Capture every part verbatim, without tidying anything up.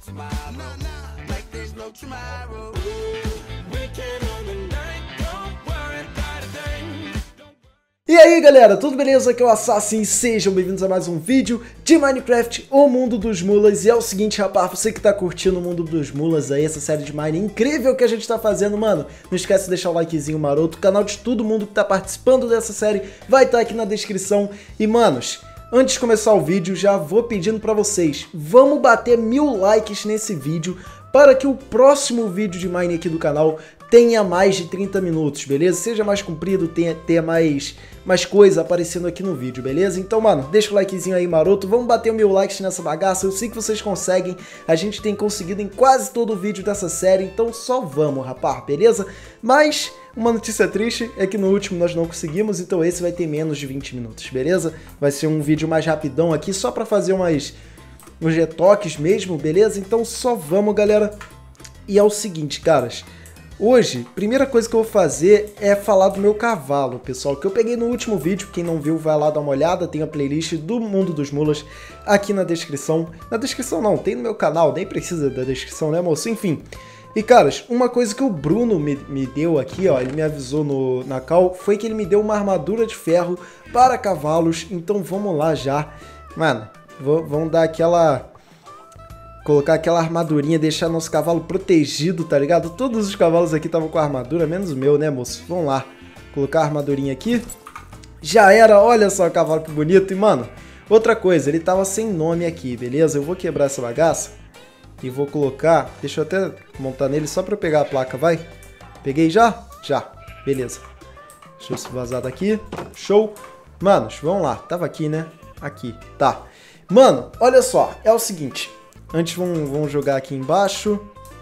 E aí galera, tudo beleza? Aqui é o Assassin, sejam bem-vindos a mais um vídeo de Minecraft, o mundo dos mulas. E é o seguinte, rapaz, você que tá curtindo o mundo dos mulas aí, essa série de Mine incrível que a gente tá fazendo, mano, não esquece de deixar o likezinho maroto, o canal de todo mundo que tá participando dessa série vai estar aqui na descrição. E manos, antes de começar o vídeo, já vou pedindo pra vocês, vamos bater mil likes nesse vídeo para que o próximo vídeo de Mine aqui do canal tenha mais de trinta minutos, beleza? Seja mais comprido, tenha, tenha mais, mais coisa aparecendo aqui no vídeo, beleza? Então, mano, deixa o likezinho aí maroto, vamos bater mil likes nessa bagaça, eu sei que vocês conseguem, a gente tem conseguido em quase todo o vídeo dessa série, então só vamos, rapaz, beleza? Mas uma notícia triste é que no último nós não conseguimos, então esse vai ter menos de vinte minutos, beleza? Vai ser um vídeo mais rapidão aqui, só pra fazer umas, uns retoques mesmo, beleza? Então só vamos, galera. E é o seguinte, caras, hoje, primeira coisa que eu vou fazer é falar do meu cavalo, pessoal, que eu peguei no último vídeo. Quem não viu, vai lá dar uma olhada, tem a playlist do Mundo dos Mulas aqui na descrição. Na descrição não, tem no meu canal, nem precisa da descrição, né, moço? Enfim. E, caras, uma coisa que o Bruno me, me deu aqui, ó, ele me avisou no, na call, foi que ele me deu uma armadura de ferro para cavalos, então vamos lá já. Mano, vamos dar aquela... colocar aquela armadurinha, deixar nosso cavalo protegido, tá ligado? Todos os cavalos aqui estavam com armadura, menos o meu, né, moço? Vamos lá. Colocar a armadurinha aqui. Já era, olha só o cavalo que bonito. E, mano, outra coisa, ele tava sem nome aqui, beleza? Eu vou quebrar essa bagaça e vou colocar... Deixa eu até montar nele só pra eu pegar a placa, vai? Peguei já? Já. Beleza. Deixa eu se vazar daqui. Show. Manos, vamos lá. Tava aqui, né? Aqui. Tá. Mano, olha só. É o seguinte... Antes vamos, vamos jogar aqui embaixo.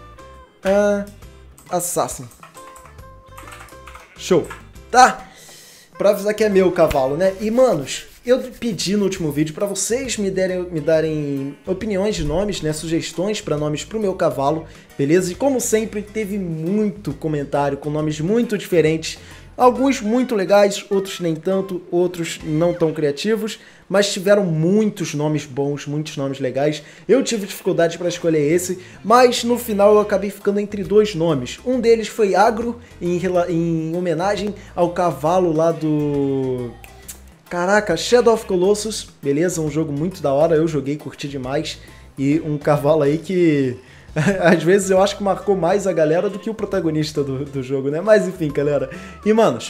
Ah, Assassin. Show. Tá? Pra avisar que é meu cavalo, né? E, manos, eu pedi no último vídeo pra vocês me, derem, me darem opiniões de nomes, né? Sugestões pra nomes pro meu cavalo, beleza? E como sempre, teve muito comentário com nomes muito diferentes. Alguns muito legais, outros nem tanto, outros não tão criativos, mas tiveram muitos nomes bons, muitos nomes legais. Eu tive dificuldade para escolher esse, mas no final eu acabei ficando entre dois nomes. Um deles foi Agro, em, em homenagem ao cavalo lá do... Caraca, Shadow of Colossus, beleza? Um jogo muito da hora, eu joguei, curti demais. E um cavalo aí que... às vezes eu acho que marcou mais a galera do que o protagonista do, do jogo, né? Mas enfim, galera. E, manos,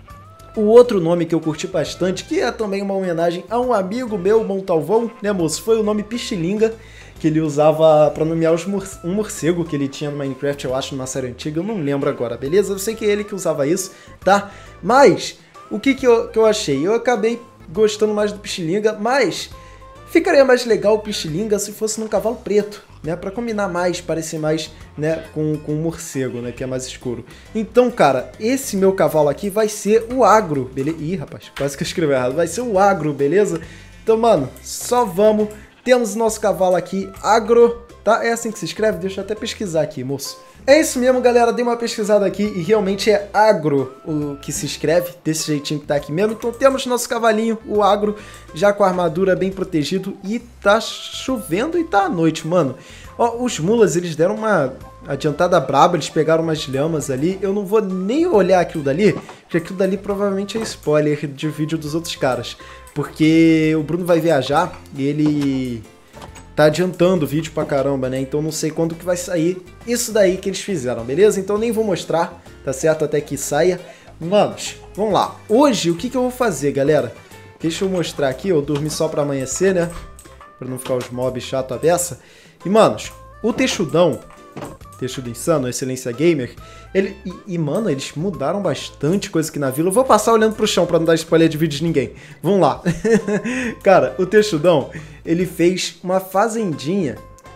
o outro nome que eu curti bastante, que é também uma homenagem a um amigo meu, Montalvão, né, moço? Foi o nome Pichilinga, que ele usava pra nomear os mor um morcego que ele tinha no Minecraft, eu acho, numa série antiga. Eu não lembro agora, beleza? Eu sei que é ele que usava isso, tá? Mas, o que que eu, que eu achei? Eu acabei gostando mais do Pichilinga, mas... ficaria mais legal o Pichilinga se fosse num cavalo preto, né? Pra combinar mais, parecer mais, né, com, com o morcego, né? Que é mais escuro. Então, cara, esse meu cavalo aqui vai ser o Agro, beleza? Ih, rapaz, quase que eu escrevi errado. Vai ser o Agro, beleza? Então, mano, só vamos. Temos o nosso cavalo aqui, Agro, tá? É assim que se escreve? Deixa eu até pesquisar aqui, moço. É isso mesmo, galera, dei uma pesquisada aqui e realmente é Agro o que se escreve, desse jeitinho que tá aqui mesmo. Então temos nosso cavalinho, o Agro, já com a armadura bem protegido e tá chovendo e tá à noite, mano. Ó, os mulas, eles deram uma adiantada braba, eles pegaram umas lhamas ali. Eu não vou nem olhar aquilo dali, porque aquilo dali provavelmente é spoiler de vídeo dos outros caras. Porque o Bruno vai viajar e ele... tá adiantando o vídeo pra caramba, né? Então não sei quando que vai sair isso daí que eles fizeram, beleza? Então nem vou mostrar, tá certo? Até que saia. Manos, vamos lá. Hoje, o que que eu vou fazer, galera? Deixa eu mostrar aqui, eu dormi só pra amanhecer, né? Pra não ficar os mobs chato a beça. E, manos, o Texudão, Texudo Insano, Excelência Gamer, ele... E, e, mano, eles mudaram bastante coisa aqui na vila. Eu vou passar olhando pro chão pra não dar spoiler de vídeo de ninguém. Vamos lá. Cara, o Texudão, ele fez uma fazendinha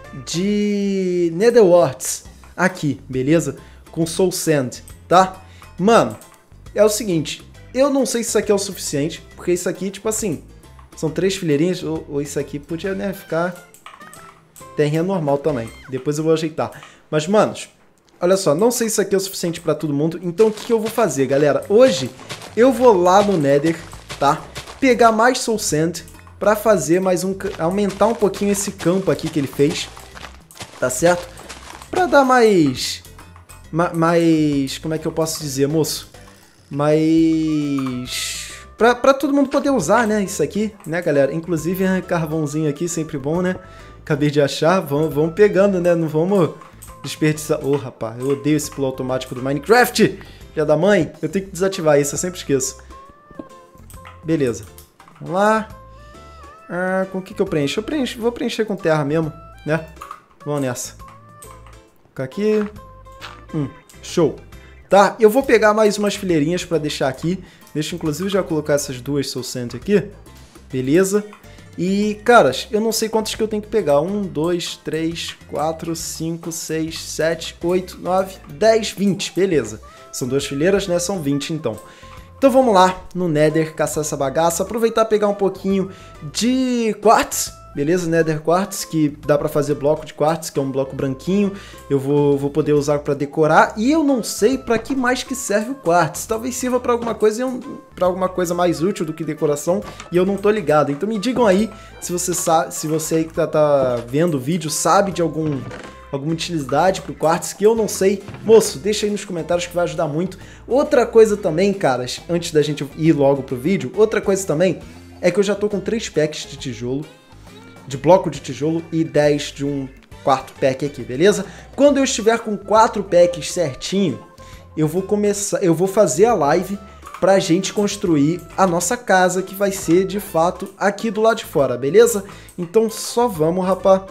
de Netherworts aqui, beleza? Com Soul Sand, tá? Mano, é o seguinte, eu não sei se isso aqui é o suficiente, porque isso aqui, tipo assim, são três fileirinhas, ou, ou isso aqui podia, né, ficar terreno normal também. Depois eu vou ajeitar. Mas, manos, olha só, não sei se isso aqui é o suficiente pra todo mundo, então o que, que eu vou fazer, galera? Hoje eu vou lá no Nether, tá? Pegar mais Soul Sand pra fazer mais um... aumentar um pouquinho esse campo aqui que ele fez. tá certo? Pra dar mais... Ma mais... Como é que eu posso dizer, moço? Mais... Pra, pra todo mundo poder usar, né? Isso aqui, né, galera? Inclusive, carvãozinho aqui, sempre bom, né? Acabei de achar. Vamos, vamos pegando, né? Não vamos desperdiçar... Ô, oh, rapaz, eu odeio esse pulo automático do Minecraft. Já da mãe, eu tenho que desativar isso, eu sempre esqueço. Beleza. Vamos lá. Ah, com o que que eu preencho? Eu preencho, vou preencher com terra mesmo, né? Vamos nessa. Vou colocar aqui. Hum, show. Tá, eu vou pegar mais umas fileirinhas pra deixar aqui. Deixa, inclusive, já colocar essas duas Soul Sand aqui. Beleza. E, caras, eu não sei quantos que eu tenho que pegar. um, dois, três, quatro, cinco, seis, sete, oito, nove, dez, vinte. Beleza. São duas fileiras, né? São vinte, então. Então vamos lá no Nether caçar essa bagaça. Aproveitar e pegar um pouquinho de quartz. Beleza? Nether Quartz, que dá pra fazer bloco de quartz, que é um bloco branquinho. Eu vou, vou poder usar pra decorar. E eu não sei pra que mais que serve o quartz. Talvez sirva pra alguma coisa, pra alguma coisa mais útil do que decoração. E eu não tô ligado. Então me digam aí se você sabe, se você aí que tá, tá vendo o vídeo sabe de algum... alguma utilidade pro quartz que eu não sei. Moço, deixa aí nos comentários que vai ajudar muito. Outra coisa também, caras, antes da gente ir logo pro vídeo, outra coisa também é que eu já tô com três packs de tijolo, de bloco de tijolo e dez de um quarto pack aqui, beleza? Quando eu estiver com quatro packs certinho, eu vou começar, eu vou fazer a live pra gente construir a nossa casa, que vai ser de fato aqui do lado de fora, beleza? Então só vamos, rapá.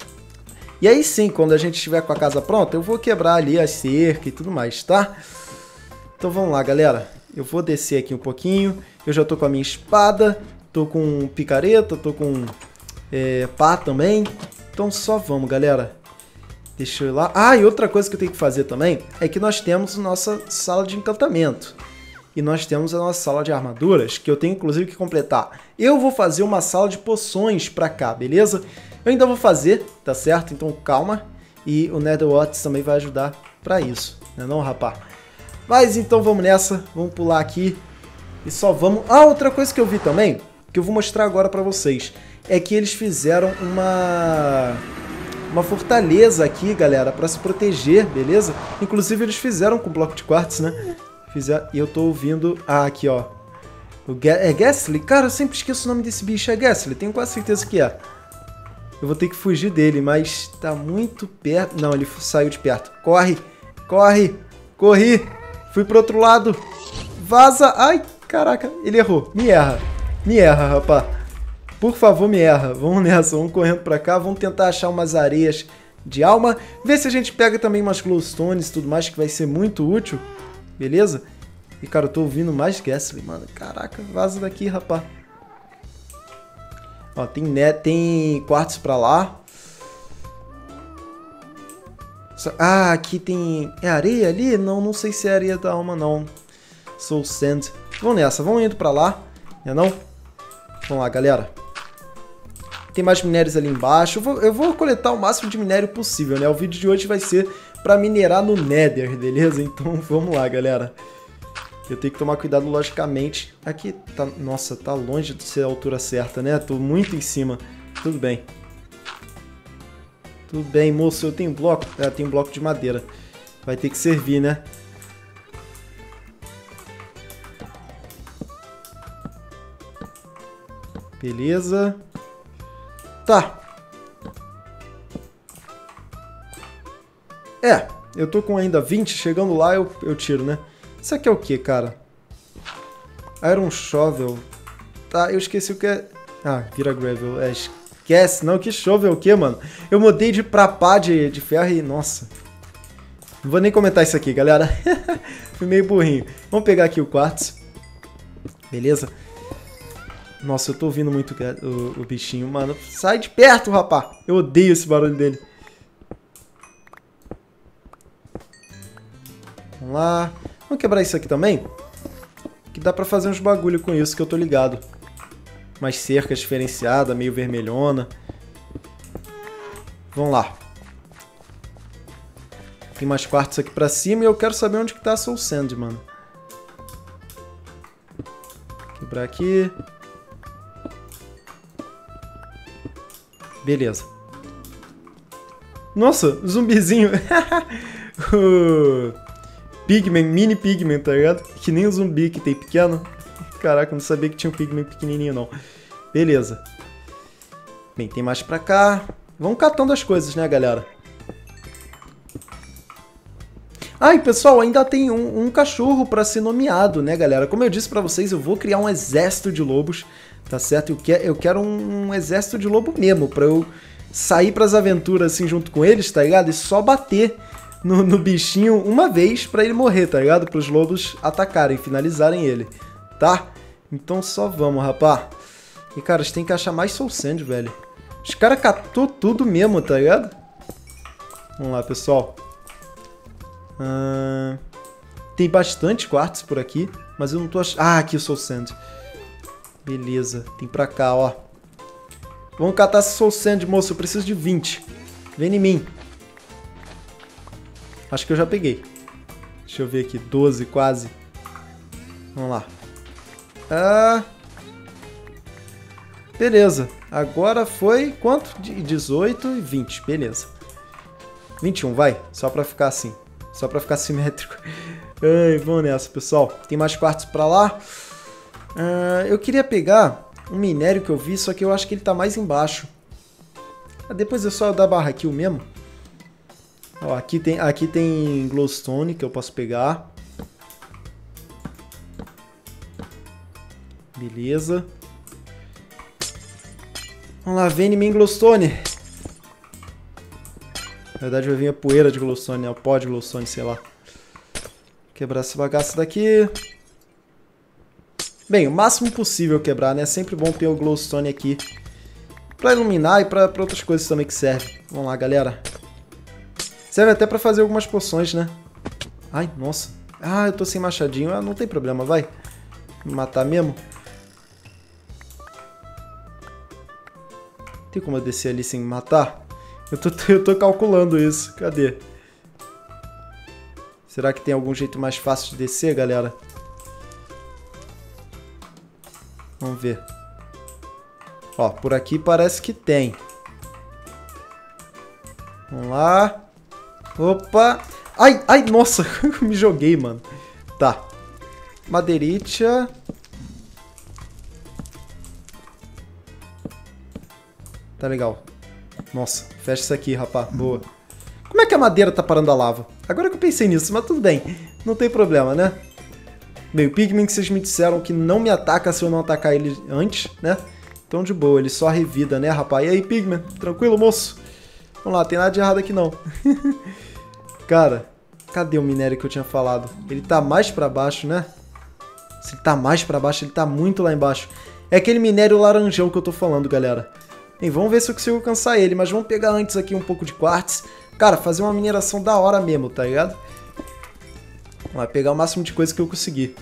E aí sim, quando a gente estiver com a casa pronta, eu vou quebrar ali a cerca e tudo mais, tá? Então vamos lá, galera. Eu vou descer aqui um pouquinho. Eu já tô com a minha espada, tô com picareta, tô com é, pá também. Então só vamos, galera. Deixa eu ir lá. Ah, e outra coisa que eu tenho que fazer também é que nós temos a nossa sala de encantamento. E nós temos a nossa sala de armaduras, que eu tenho inclusive que completar. Eu vou fazer uma sala de poções pra cá, beleza? Eu ainda vou fazer, tá certo? Então calma. E o Nether Quartz também vai ajudar pra isso, né não, rapá? Mas então vamos nessa, vamos pular aqui e só vamos... Ah, outra coisa que eu vi também, que eu vou mostrar agora pra vocês, é que eles fizeram uma... uma fortaleza aqui, galera, pra se proteger, beleza? Inclusive eles fizeram com bloco de quartz, né? Fizeram... E eu tô ouvindo... Ah, aqui, ó. O Ga... É Ghastly? Cara, eu sempre esqueço o nome desse bicho. É Ghastly, tenho quase certeza que é. Eu vou ter que fugir dele, mas tá muito perto. Não, ele saiu de perto. Corre, corre, corri. Fui pro outro lado. Vaza. Ai, caraca, ele errou. Me erra, me erra, rapá. Por favor, me erra. Vamos nessa, vamos correndo pra cá. Vamos tentar achar umas areias de alma. Ver se a gente pega também umas glowstones e tudo mais, que vai ser muito útil. Beleza? E, cara, eu tô ouvindo mais Ghastly, mano. Caraca, vaza daqui, rapá. Ó, tem, né, tem quartzo pra lá. Ah, aqui tem... É areia ali? Não, não sei se é areia da alma, não. Soul Sand. Vamos nessa, vamos indo pra lá. Não é não? Vamos lá, galera. Tem mais minérios ali embaixo. Eu vou, eu vou coletar o máximo de minério possível, né? O vídeo de hoje vai ser pra minerar no Nether, beleza? Então vamos lá, galera. Eu tenho que tomar cuidado, logicamente. Aqui tá... Nossa, tá longe de ser a altura certa, né? Tô muito em cima. Tudo bem. Tudo bem, moço. Eu tenho bloco? É, eu tenho bloco de madeira. Vai ter que servir, né? Beleza. Tá. É, eu tô com ainda vinte. Chegando lá, eu, eu tiro, né? Isso aqui é o que, cara? Iron Shovel. Tá, eu esqueci o que é... Ah, vira Gravel. É, esquece. Não, que Shovel o que, mano? Eu mudei de pra pá de, de ferro e... Nossa. Não vou nem comentar isso aqui, galera. Fui meio burrinho. Vamos pegar aqui o quartzo. Beleza? Nossa, eu tô ouvindo muito o, o bichinho, mano. Sai de perto, rapá. Eu odeio esse barulho dele. Vamos lá. Vamos quebrar isso aqui também? Que dá pra fazer uns bagulho com isso, que eu tô ligado. Mais cerca diferenciada, meio vermelhona. Vamos lá. Tem mais quartos aqui pra cima e eu quero saber onde que tá a Soul Sand, mano. Quebrar aqui. Beleza. Nossa, zumbizinho. O Pigman, mini Pigman, tá ligado? Que nem o zumbi que tem pequeno. Caraca, eu não sabia que tinha um Pigman pequenininho, não. Beleza. Bem, tem mais pra cá. Vamos catando as coisas, né, galera? Ah, e pessoal, ainda tem um, um cachorro pra ser nomeado, né, galera? Como eu disse pra vocês, eu vou criar um exército de lobos, tá certo? Eu, que, eu quero um, um exército de lobo mesmo, pra eu sair pras aventuras assim junto com eles, tá ligado? E só bater no, no bichinho uma vez pra ele morrer, tá ligado? Pros lobos atacarem, finalizarem ele, tá? Então só vamos, rapá. E, cara, a gente tem que achar mais Soul Sand, velho. Os caras catou tudo mesmo, tá ligado? Vamos lá, pessoal. Uh, tem bastante quartzo por aqui, mas eu não tô achando... Ah, aqui o Soul Sand. Beleza, tem pra cá, ó. Vamos catar esse Soul Sand, moço. Eu preciso de vinte. Vem em mim. Acho que eu já peguei. Deixa eu ver aqui. doze, quase. Vamos lá. Ah... Beleza. Agora foi... Quanto? dezoito e vinte. Beleza. vinte e um, vai. Só pra ficar assim. Só pra ficar simétrico. Ai, vamos nessa, pessoal. Tem mais quartzo pra lá. Uh, eu queria pegar um minério que eu vi, só que eu acho que ele tá mais embaixo. Ah, depois é só dar barra kill mesmo. Ó, aqui tem, aqui tem glowstone que eu posso pegar. Beleza. Vamos lá, vem em mim, glowstone. Na verdade vai vir a poeira de glowstone, né? O pó de glowstone, sei lá. Quebrar essa bagaça daqui. Bem, o máximo possível quebrar, né? É sempre bom ter o glowstone aqui. Pra iluminar e pra, pra outras coisas também que serve. Vamos lá, galera. Serve até pra fazer algumas poções, né? Ai, nossa. Ah, eu tô sem machadinho. Ah, não tem problema, vai. Me matar mesmo. Tem como eu descer ali sem me matar? Eu tô, eu tô calculando isso. Cadê? Será que tem algum jeito mais fácil de descer, galera? Vamos ver. Ó, por aqui parece que tem. Vamos lá. Opa! Ai, ai, nossa! Me joguei, mano. Tá. Madeiritia. Tá legal. Nossa, fecha isso aqui, rapá. Boa. Como é que a madeira tá parando a lava? Agora que eu pensei nisso, mas tudo bem. Não tem problema, né? Bem, o Pigman que vocês me disseram que não me ataca se eu não atacar ele antes, né? Então de boa, ele só revida, né, rapaz? E aí, Pigman? Tranquilo, moço? Vamos lá, tem nada de errado aqui não. Cara, cadê o minério que eu tinha falado? Ele tá mais pra baixo, né? Se ele tá mais pra baixo, ele tá muito lá embaixo. É aquele minério laranjão que eu tô falando, galera. Bem, vamos ver se eu consigo alcançar ele, mas vamos pegar antes aqui um pouco de quartz. Cara, fazer uma mineração da hora mesmo, tá ligado? Vamos pegar o máximo de coisa que eu conseguir.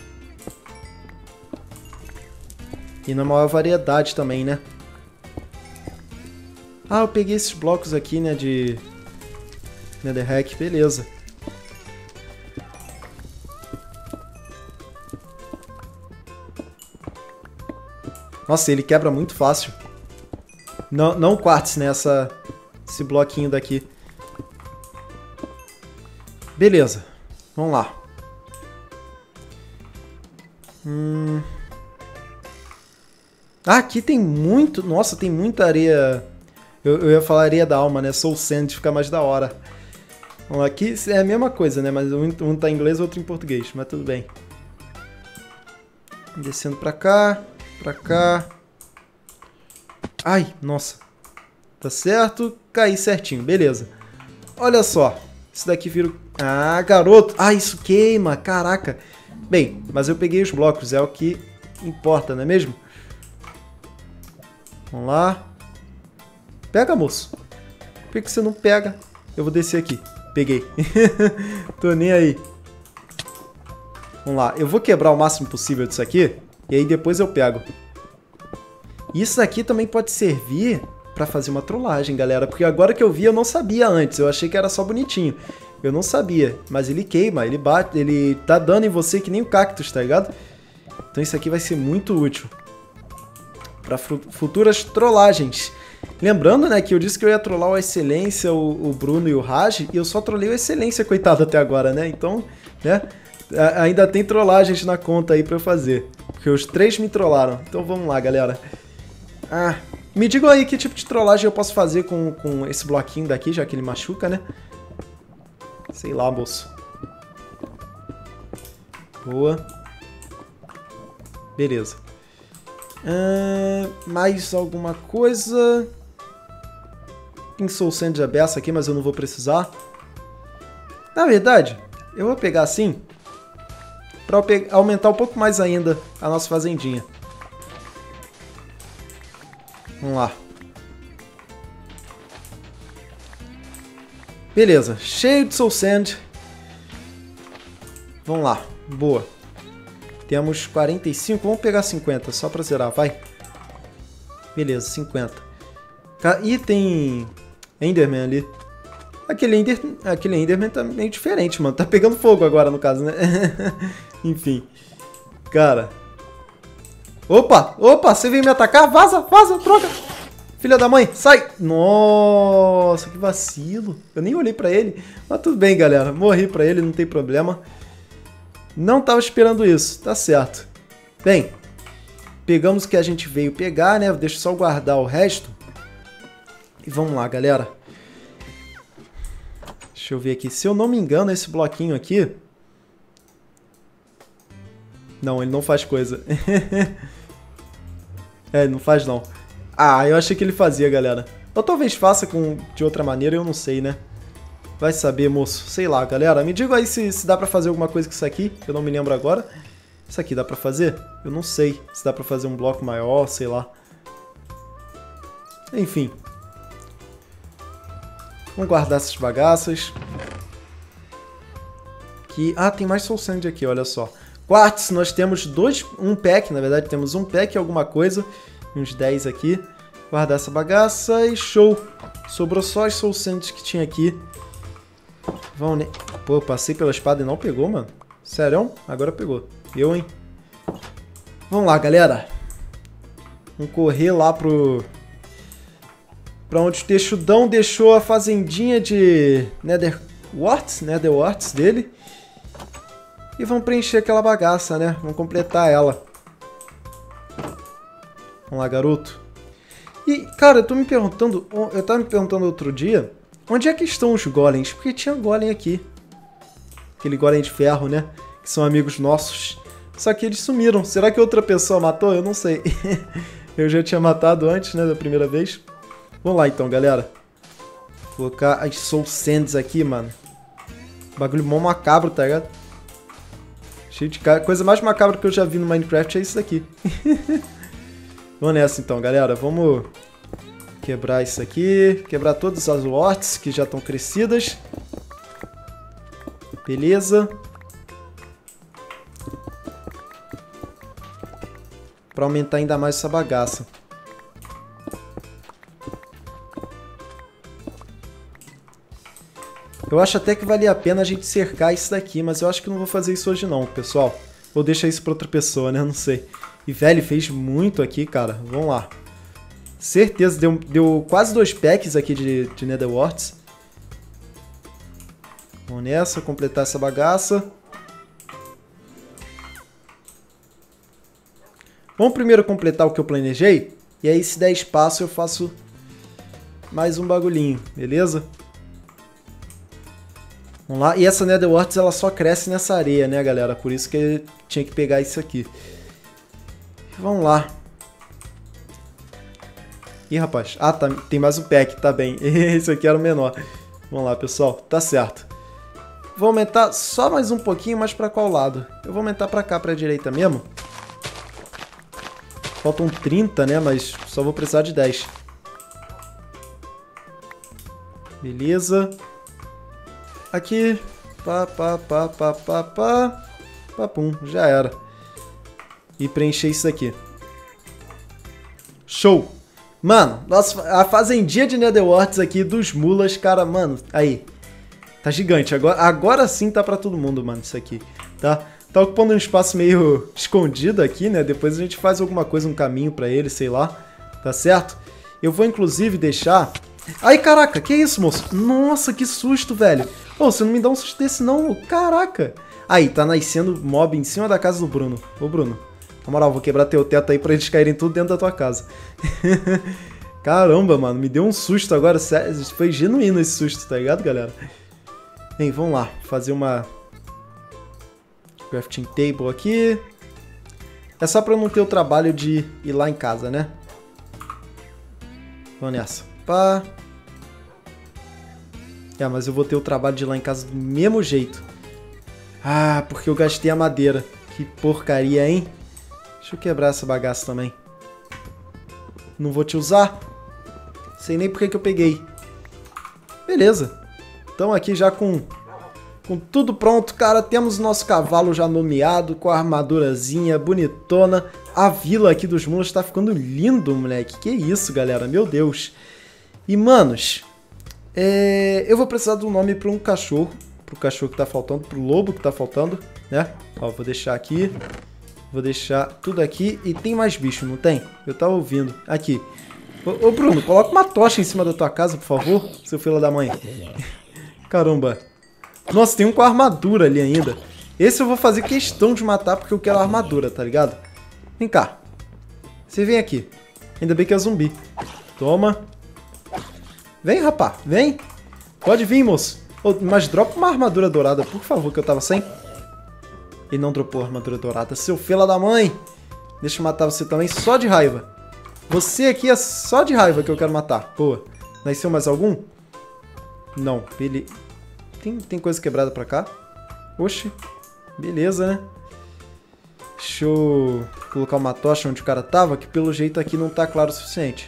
E na maior variedade também, né? Ah, eu peguei esses blocos aqui, né, de Netherrack, beleza. Nossa, ele quebra muito fácil. Não, não quartz, né, essa, esse bloquinho daqui. Beleza, vamos lá. Hum... Ah, aqui tem muito... Nossa, tem muita areia... Eu, eu ia falar areia da alma, né? Soul Sand, fica mais da hora. Bom, aqui é a mesma coisa, né? Mas um, um tá em inglês e outro em português. Mas tudo bem. Descendo pra cá. Pra cá. Ai, nossa. Tá certo. Caí certinho, beleza. Olha só. Isso daqui vira... Ah, garoto. Ah, isso queima. Caraca. Bem, mas eu peguei os blocos. É o que importa, não é mesmo? Vamos lá. Pega, moço. Por que você não pega? Eu vou descer aqui. Peguei. Tô nem aí. Vamos lá. Eu vou quebrar o máximo possível disso aqui. E aí depois eu pego. Isso aqui também pode servir pra fazer uma trollagem, galera. Porque agora que eu vi, eu não sabia antes. Eu achei que era só bonitinho. Eu não sabia. Mas ele queima, ele bate, ele dá dano em você que nem o cactus, tá ligado? Então isso aqui vai ser muito útil para futuras trollagens. Lembrando, né, que eu disse que eu ia trollar o Excelência, o, o Bruno e o Raj, e eu só trolei o Excelência, coitado, até agora, né? Então, né, ainda tem trollagem na conta aí pra eu fazer. Porque os três me trollaram. Então vamos lá, galera. Ah, me digam aí que tipo de trollagem eu posso fazer com, com esse bloquinho daqui, já que ele machuca, né? Sei lá, moço. Boa. Beleza. Ah, mais alguma coisa? Tem Soul Sand de beça aqui, mas eu não vou precisar. Na verdade, eu vou pegar assim para aumentar um pouco mais ainda a nossa fazendinha. Vamos lá. Beleza, cheio de Soul Sand. Vamos lá, boa. Temos quarenta e cinco, vamos pegar cinquenta, só pra zerar, vai. Beleza, cinquenta. E tem Enderman ali. Aquele, Ender, aquele Enderman tá meio diferente, mano. Tá pegando fogo agora, no caso, né? Enfim. Cara. Opa, opa, você veio me atacar? Vaza, vaza, troca. Filha da mãe, sai. Nossa, que vacilo. Eu nem olhei pra ele. Mas tudo bem, galera. Morri pra ele, não tem problema. Não tava esperando isso, tá certo. Bem, pegamos o que a gente veio pegar, né? Deixa eu só guardar o resto. E vamos lá, galera. Deixa eu ver aqui. Se eu não me engano, esse bloquinho aqui... Não, ele não faz coisa. É, ele não faz não. Ah, eu achei que ele fazia, galera. Ou talvez faça com... de outra maneira, eu não sei, né? Vai saber, moço. Sei lá, galera. Me diga aí se, se dá pra fazer alguma coisa com isso aqui. Eu não me lembro agora. Isso aqui dá pra fazer? Eu não sei. Se dá pra fazer um bloco maior, sei lá. Enfim. Vamos guardar essas bagaças. Aqui. Ah, tem mais Soul Sand aqui, olha só. Quartz, nós temos dois... Um pack, na verdade. Temos um pack e alguma coisa. E uns dez aqui. Guardar essa bagaça e show. Sobrou só as Soul Sands que tinha aqui. Vamos, né? Pô, eu passei pela espada e não pegou, mano. Sério? Agora pegou. Eu, hein? Vamos lá, galera. Vamos correr lá pro... Pra onde o Texudão deixou a fazendinha de Netherworts, Netherworts dele. E vamos preencher aquela bagaça, né? Vamos completar ela. Vamos lá, garoto. E, cara, eu tô me perguntando... Eu tava me perguntando outro dia... Onde é que estão os golems? Porque tinha golem aqui. Aquele golem de ferro, né? Que são amigos nossos. Só que eles sumiram. Será que outra pessoa matou? Eu não sei. Eu já tinha matado antes, né? Da primeira vez. Vamos lá, então, galera. Vou colocar as Soul Sands aqui, mano. Bagulho mó macabro, tá ligado? Cheio de cara. Coisa mais macabra que eu já vi no Minecraft é isso daqui. Vamos nessa, então, galera. Vamos... quebrar isso aqui. Quebrar todas as warts que já estão crescidas. Beleza. Para aumentar ainda mais essa bagaça. Eu acho até que valia a pena a gente cercar isso daqui, mas eu acho que não vou fazer isso hoje não, pessoal. Vou deixar isso para outra pessoa, né? Não sei. E, velho, fez muito aqui, cara. Vamos lá. Certeza, deu, deu quase dois packs aqui de, de Netherworts. Vamos nessa, completar essa bagaça. Vamos primeiro completar o que eu planejei. E aí, se der espaço, eu faço mais um bagulhinho, beleza? Vamos lá. E essa Netherworts, ela só cresce nessa areia, né, galera? Por isso que eu tinha que pegar isso aqui. Vamos lá. Ih, rapaz. Ah, tá, tem mais um pack, tá bem. Esse aqui era o menor. Vamos lá, pessoal. Tá certo. Vou aumentar só mais um pouquinho, mas pra qual lado? Eu vou aumentar pra cá, pra direita mesmo. Faltam trinta, né? Mas só vou precisar de dez. Beleza. Aqui. Pá, pá, pá, pá, pá, pá. Papum, já era. E preencher isso aqui. Show! Mano, nossa, a fazendinha de Netherworts aqui dos mulas, cara, mano, aí. Tá gigante. Agora, agora sim tá pra todo mundo, mano, isso aqui, tá? Tá ocupando um espaço meio escondido aqui, né? Depois a gente faz alguma coisa, um caminho pra ele, sei lá. Tá certo? Eu vou, inclusive, deixar... Ai, caraca, que isso, moço? Nossa, que susto, velho. Ô, você não me dá um susto desse, não. Caraca. Aí, tá nascendo mob em cima da casa do Bruno. Ô, Bruno, na moral, vou quebrar teu teto aí pra eles caírem tudo dentro da tua casa. Caramba, mano, me deu um susto agora. Sério, foi genuíno esse susto, tá ligado, galera? Bem, vamos lá. Fazer uma... crafting table aqui. É só pra eu não ter o trabalho de ir lá em casa, né? Vamos nessa. Pá. É, mas eu vou ter o trabalho de ir lá em casa do mesmo jeito. Ah, porque eu gastei a madeira. Que porcaria, hein? Deixa eu quebrar essa bagaça também. Não vou te usar. Sei nem porque que eu peguei. Beleza. Então aqui já com, com tudo pronto, cara. Temos o nosso cavalo já nomeado, com a armadurazinha bonitona. A vila aqui dos mulos tá ficando lindo, moleque. Que isso, galera. Meu Deus. E, manos, é... eu vou precisar de um nome para um cachorro. Pro cachorro que tá faltando, pro lobo que tá faltando, né? Ó, vou deixar aqui. Vou deixar tudo aqui. E tem mais bicho, não tem? Eu tava ouvindo. Aqui. Ô, ô Bruno, coloca uma tocha em cima da tua casa, por favor. Seu filho da mãe. Caramba. Nossa, tem um com armadura ali ainda. Esse eu vou fazer questão de matar porque eu quero a armadura, tá ligado? Vem cá. Você vem aqui. Ainda bem que é zumbi. Toma. Vem, rapá. Vem. Pode vir, moço. Oh, mas dropa uma armadura dourada, por favor, que eu tava sem. Ele não dropou a armadura dourada. Seu fela da mãe. Deixa eu matar você também só de raiva. Você aqui é só de raiva que eu quero matar. Boa. Nasceu mais algum? Não. Ele... Tem, tem coisa quebrada pra cá? Oxe. Beleza, né? Deixa eu colocar uma tocha onde o cara tava, que pelo jeito aqui não tá claro o suficiente.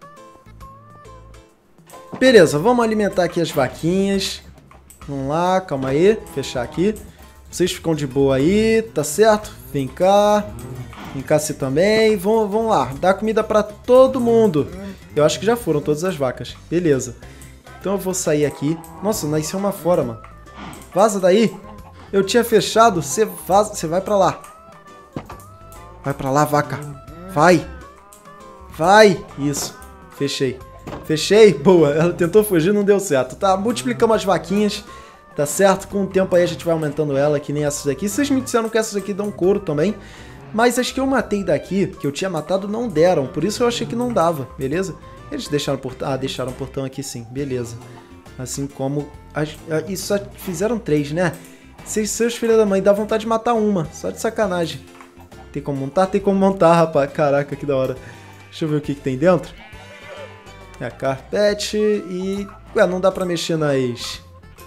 Beleza, vamos alimentar aqui as vaquinhas. Vamos lá, calma aí. Fechar aqui. Vocês ficam de boa aí, tá certo? Vem cá. Vem cá você também. Vamos, vamos lá, dá comida pra todo mundo. Eu acho que já foram todas as vacas. Beleza. Então eu vou sair aqui. Nossa, nasceu uma fora, mano. Vaza daí. Eu tinha fechado. Você vaza, você vai pra lá. Vai pra lá, vaca. Vai. Vai. Isso. Fechei. Fechei. Boa. Ela tentou fugir, não deu certo. Tá, multiplicamos as vaquinhas. Tá certo? Com o tempo aí a gente vai aumentando ela, que nem essas aqui. Vocês me disseram que essas aqui dão couro também. Mas as que eu matei daqui, que eu tinha matado, não deram. Por isso eu achei que não dava, beleza? Eles deixaram o portão... Ah, deixaram o portão aqui sim. Beleza. Assim como... As... E só fizeram três, né? Seus, seus filhos da mãe, dá vontade de matar uma. Só de sacanagem. Tem como montar? Tem como montar, rapaz. Caraca, que da hora. Deixa eu ver o que, que tem dentro. É, carpete e... Ué, não dá pra mexer nas...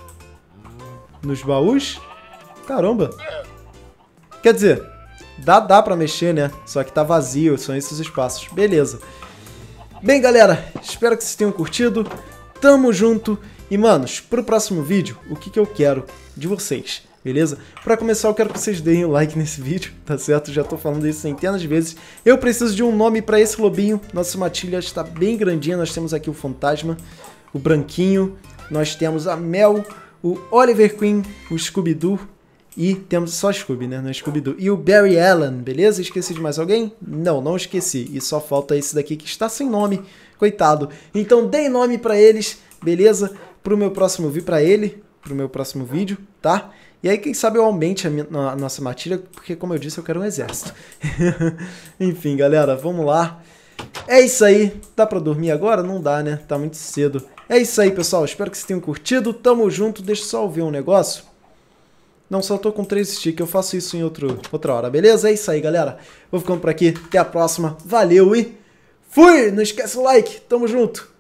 Nos baús? Caramba. Quer dizer, dá, dá pra mexer, né? Só que tá vazio, são esses espaços. Beleza. Bem, galera, espero que vocês tenham curtido. Tamo junto. E, manos, pro próximo vídeo, o que que eu quero de vocês? Beleza? Pra começar, eu quero que vocês deem um like nesse vídeo, tá certo? Já tô falando isso centenas de vezes. Eu preciso de um nome pra esse lobinho. Nossa matilha está bem grandinha. Nós temos aqui o Fantasma, o Branquinho. Nós temos a Mel, o Oliver Queen, o Scooby-Doo. E temos só Scooby, né? Não é Scooby-Doo. E o Barry Allen, beleza? Esqueci de mais alguém? Não, não esqueci. E só falta esse daqui que está sem nome. Coitado. Então deem nome pra eles, beleza? Pro meu próximo vídeo, pra ele, pro meu próximo vídeo, tá? E aí, quem sabe eu aumente a, minha, a nossa matilha, porque, como eu disse, eu quero um exército. Enfim, galera, vamos lá. É isso aí. Dá pra dormir agora? Não dá, né? Tá muito cedo. É isso aí, pessoal. Espero que vocês tenham curtido. Tamo junto. Deixa eu só ver um negócio. Não, só tô com três sticks. Eu faço isso em outro, outra hora, beleza? É isso aí, galera. Vou ficando por aqui. Até a próxima. Valeu e fui! Não esquece o like. Tamo junto.